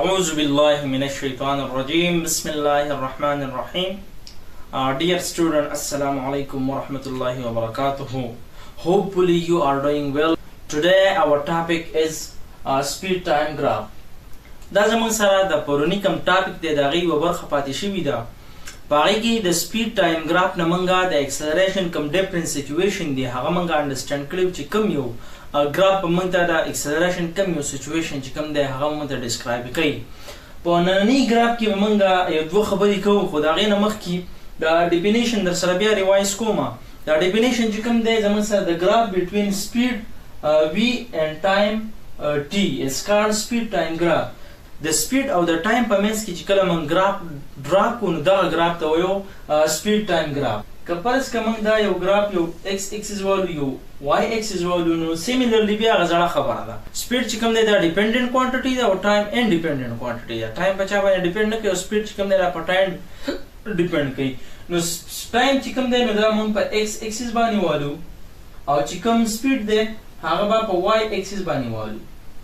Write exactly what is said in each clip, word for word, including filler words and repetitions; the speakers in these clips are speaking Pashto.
أعوذ بالله من الشيطان الرجيم بسم الله الرحمن الرحيم. uh, Dear student, Assalamu alaikum wa rahmatullahi wa barakatuhu. Hopefully you are doing well. Today our topic is uh, speed time graph. دا زمون سره د پرونی کم ټاپک دی د غي و برخه پاتې شوی دا پاره کې د سپید ټایم گراف نه منګه د اکسلریشن کم ډیفرنٹ سچويشن دی هغه منګه انډرستانډ کړو چې کم یو گراف منګه د اکسلریشن کم یو سچويشن چې کم دی هغه منګه ډیسکرایب کړي. په نننی گراف کې منګه یو دوه خبرې کوو خو دا غي نه مخ کې د ډیفینیشن در سره بیا ریوایز کوم. دا ډیفینیشن چې کم دی زمون سره د گراف بټوین سپید v and time uh, t is called speed time graph. د سپید او د ټایم په منځ کې چې کله موږ گراف ډرا کوو نو دغه گراف ته وایو سپید ټایم گراف. که فرض که موږ دا یو گراف یو ایکس ایکسس والو یو واي ایکسس والو نو سیمیلرلی بیا هغه زړه خبره ده. سپید چې کوم دی دا ډیپندنٹ کوانټیټي ده او ټایم انډیپندنٹ کوانټیټي ده. ټایم په چا باندې ډیپند نه کوي او سپید چې کوم دی دا په ټایم ډیپند کوي. نو ټایم چې کوم دی نو دا موږ په ایکس ایکسس باندې والو او چې کوم سپید دی هغه به په واي ایکسس باندې والو.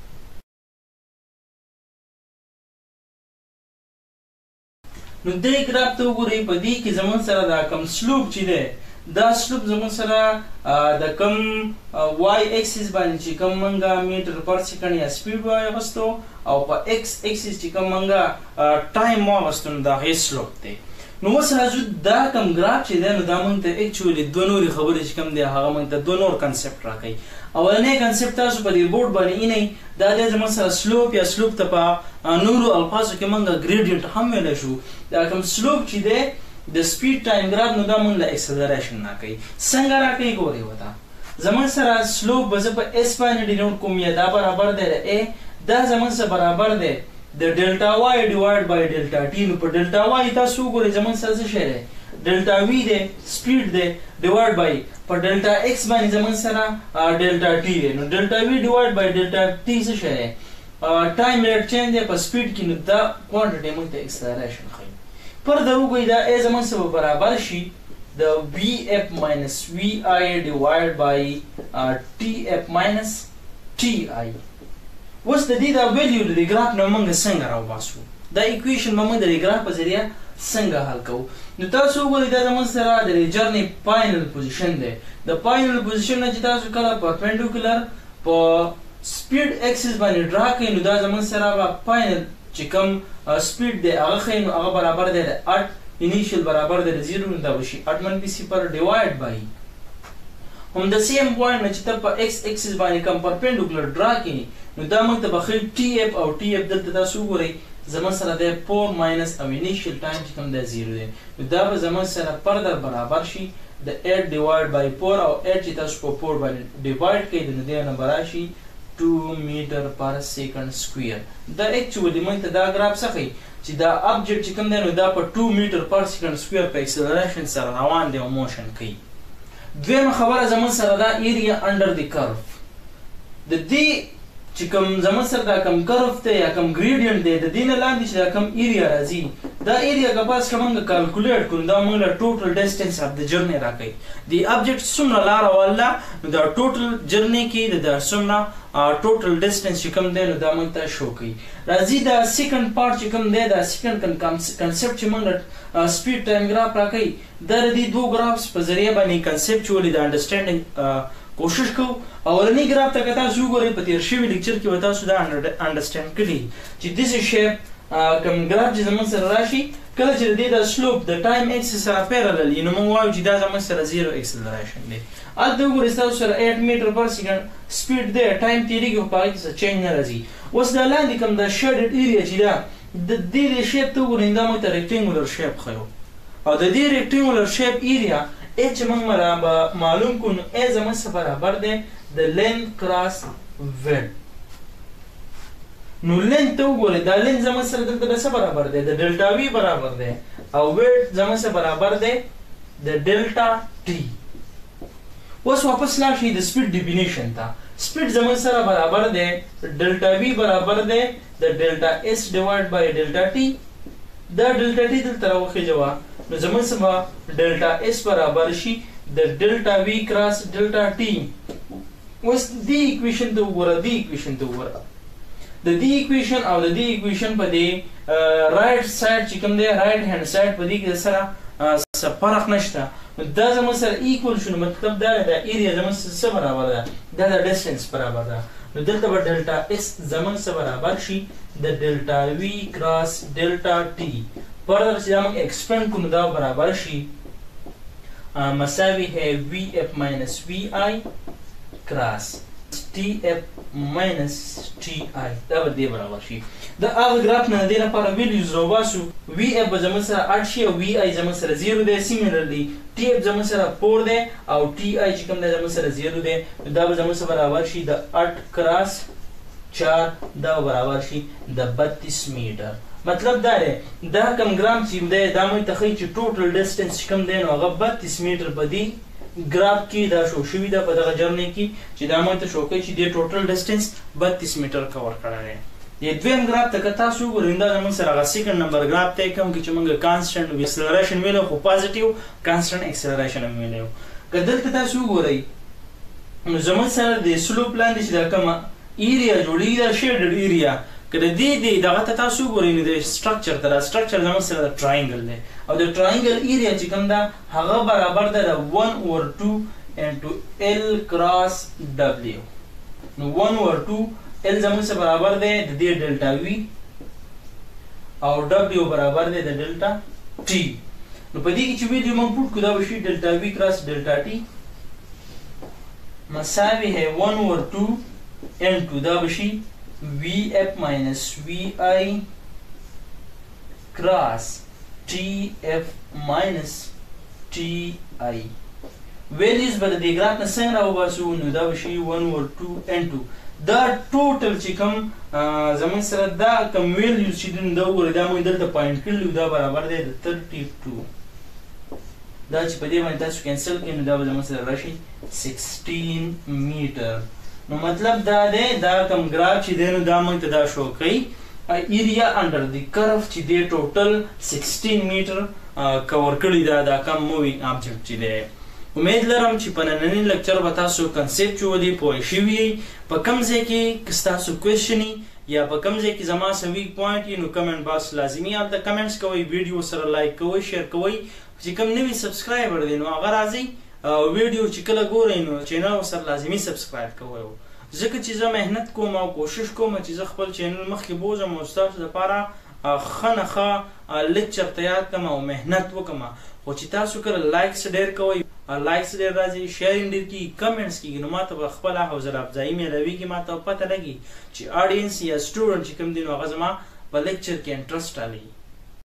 نو دې گراف ته وګورئ په دې کې زمون سره دا کم سلوپ چې دی دا سلوپ زمون سره د کم واي ایکسس باندې چې کم منګه میټر پر سیکنډ یا سپید واغستو او په ایکس ایکسس چې کم منګه ټایم واغستو دا هي سلوپ دی. نو اوس راځو دا کم گراف چې دی نو دا مونږ ته اکچولی دوه نورې خبرې چې کم دی هغه مونږ ته دوه نور کنسپټ راکوي. اولنی کنسپټ تاسو په دې بورډ باندې اینئ دا دی زموږ سره سلوپ یا سلوپ ته په نورو الفاظو کې مونږ ګریډینټ هم ویلی شو. دا کوم سلوپ چې دی د سپید ټایم ګراف نو دا مونږ له اکسلریشن راکوي. څنګه راکوي ګورئ ورته زموږ سره سلوپ به زه په ایس باندې ډینوټ کوم یا دا برابر دی د ا دا زموږ سره برابر دی د ډلټا واي ډیوایډ بای ډلټا ټي. نو په ډلټا واي تاسو وګورئ زموږ سره څه شی دی ډلټا وی دی سپید دی ډیوایډ بای په ډلټا ایکس باندې زموږ سره ډلټا ټي دی. نو ډلټا وی ډیوایډ بای ډلټا ټي څه شی دی ټایم ریټ چینج دی په سپید کې. نو دا کوانټیټي موږ ته اکسلریشن ښیي. پر دا وګورئ دا ا زموږ سره برابر شي د وی اف ماینس وی آی ډیوایډ بای ټي اف ماینس ټي آی. اوس د دې دا ویلیو د ګراف نه موږ څنګه راوباسو دا ایکویشن به موږ د ګراف په ذریعه څنګه حل کوو. نو تاسو وګورئ دا زموږ سره د جرنی فاینل پوزیشن دی. د فاینل پوزیشن نه چې تاسو کله پرپینډیکولر په سپید ایکسس باندې ډرا کوئ نو دا زموږ سره به فاینل چې کوم سپید دی هغه ښیي نو هغه برابر دی د اټ انیشیل برابر دی د زیرو نو دا به شي اټ منفي صفر ډیوایډ بای هم د سیم پوینټ نه چې ته په ایکس ایکسس باندې کوم پرپینډیکولر ډرا کوي نو دا موږ ته به ښیي ټي اف او ټي اف دلته تاسو وګورئ زموږ سره دی فور ماینس او انیشیل ټایم چې کوم دی زیرو دی. نو دا به زموږ سره فردر برابر شي د ایټ ډیوایډ بای فور او ایټ چې تاسو په فور باندې ډیوایډ کړئ نو دې نه به راشي ټو میټر پر سیکنډ سکویر. دا اکچولی موږ ته دا ګراف څه ښیي چې دا ابجیکټ چې کوم دی نو دا په ټو میټر پر سیکنډ سکویر په اکسلریشن سره روان دی او موشن کوي. دویمه خبره زموږ سره دا ایریا انډر دی کرف د دې چې کوم زموږ سره دا کوم کرف دی یا کوم ګریډینټ دی د دې نه لاندې چې دا کوم ایریا راځي دا ایریا که پاس که موږ کالکولیټ کړو دا موږ له ټوټل ډسټنس اف د جرنی راکوي. د ابجیکټ څومره لاره واله نو دا ټوټل جرنی کې د دا څومره ټوټل ډسټنس چې کوم دی نو دا موږ ته شو کوي. راځي دا سیکنډ پارټ چې کوم دی دا سیکنډ کنسپټ چې موږ سپید ټایم گراف راکوي دا د دې دوه ګرافس په ذریعه باندې کنسپچولی د انډرسټینډینګ کوشش کوو. اولنی گراف ته که تاسو وګورئ په تیر شوي لیکچر کې به تاسو دا انډرسټینډ کړي چې داسې شیپ کوم گراف چې زموږ سره راشي کله چې د دې د سلوپ د ټایم ایکسس سره پیرلل وي نو موږ وایو چې دا زموږ سره زیرو اکسلریشن دی. هلته وګورئ ستاسو سره ایټ میټر پر سیکنډ سپید دی ټایم تیریږي خو په هغې کې څه چینج نه راځي. اوس دا لاندې کوم دا شیډډ ایریا چې ده د دې د شیپ ته وګورئ دا موږ ته ریکټینګولر شیپ ښیو او د دې ریکټینګولر شیپ ایریا ا چې موږ معلوم کړو نو ا زموږ سره برابر دی د لینث کراس ویډ. نو لینث ته وګورئ دا لینث زموږ سره دلته د څه برابر دی د ډلټا وی برابر دی او ویډ زموږ سره برابر دی د ډلټا ټي. اوس واپس لاړ شئ د سپید ډیفینیشن ته. سپید زموږ سره برابر دی ډلټا وی برابر دی د ډلټا ایس ډیوایډ بای ډلټا ټي. دا ډلټا ټي دلته راوخیږه نو زموږ سره ډلټا ایس برابر شي د ډلټا وی کراس ډلټا ټي. اوس دې ایکویشن ته وګوره دې ایکویشن ته وګوره د دې اکویشن او د دې اکویشن په دې رائټ سایډ چې کوم دی رائټ هاند سایډ په دې کې سره څه فرق نشته. دا زموږ سره ایکول شو، مطلب دا د ایریا زموږ سره برابر ده، دا د ډیسټنس برابر ده. نو دلته به ډلټا اس زموږ سره برابر شي د ډلټا وی کراس ډلټا ټي. فردر چې موږ ایکسپینډ کوو دا برابر شي مساوي ہے وی اف مائنس وی آئی کراس T F minus T I دا به دې برابر شي. د هغه ګراف نه د لپاره ویلیوز راوباسو. وی اف زموږ سره اټ شي او وی آی زموږ سره زیرو دی. سیمیلرلی T اف زموږ سره فور دی او T آی چې کوم دی زموږ سره زیرو دی. دا به زموږ سره برابر شي د اټ کراس چار، دا برابر شي د بتیس میټر. مطلب دا دی دا کم ګرام چې دی دا موږ ته ښیي چې ټوټل ډسټنس کوم دی نو هغه بتیس میټر په دې ګراف کې دا شو شوي ده په دغه جرنی کې چې دا موږ ته شو کوي چې د ټوټل ډسټنس بتیس میټر کور کړی دی. د دویم ګراف ته که تاسو وګورئ دا زموږ سره هغه سیکنډ نمبر ګراف دی کوم کې چې موږ کانسټنټ اکسلریشن ویلو خو پازیټیو کانسټنټ اکسلریشن هم ویلو. که دلته تاسو وګورئ نو زموږ سره د سلوپ لاندې چې دا کومه ایریا جوړېږي دا شیډډ ایریا که د دې د دغه ته تاسو وګورئ نو د سټرکچر ته دا سټرکچر زموږ سره د ټراینګل دی او د ټراینګل ایریا چې کوم ده هغه برابر ده د ون اوور ټو انټو ال کراس ډبلیو. نو ون اوور ټو ال زموږ سره برابر دی د دې ډلټا وی او ډبلیو برابر دی د ډلټا ټي. نو په دې کې چې ویلیو موږ پوټ کړو دا به شي ډلټا وی کراس ډلټا ټي مساوي ہے ون اوور ټو انټو دا به شي وی اف مائنس وی آئی کراس T F minus T I. Values बल दे graph न څنګه راوباسو نو دا وشي one اوور two N two. دا ټوټل چې کوم زمون سره دا کوم ویلیوز چې دین دا وګورئ دا موږ دلته پوینټ کړل دا برابر دی د thirty two. دا چې په دې باندې تاسو کینسل کړئ نو دا به زمون سره راشي sixteen میټر. نو مطلب دا دی دا کوم ګراف چې دی نو دا موږ ته دا شو کوي area under the curve چې دی ټوټل sixteen میټر کور کړی دا دا کوم مووینګ آبجیکټ چې دی. امید لرم چې په نننی لیکچر به تاسو کنسپچوالي پوه شوي یئ. په کوم ځای کې که ستاسو کوېشن یا په کوم ځای کې زما څه ویک پوینټ نو کمنټ باکس لازمي هلته کمنټس کوئ، ویډیو سره لایک کوئ، شیر کوئ. چې کوم نوي سبسکرایبر دی نو هغه راځئ ویډیو چې کله ګورئ نو چینل سره لازمي سبسکرایب کوئ. ځکه چې زه محنت کوم او کوشش کوم چې زه خپل چینل مخکې بوځم او ستاسو لپاره ښه نه ښه لیکچر تیار کړم او محنت وکړم. خو چې تاسو کله لایکس ډېر کوئ، لایکس ډېر راځي، شیرینګ ډېر کېږي، کمنټس کېږي نو ما ته به خپله حوصله افزایي میلاویږي، ما ته پته لګي چې آډینس یا سټوډنټ چې کوم دی نو هغه زما په لیکچر کې انټرسټ رالي.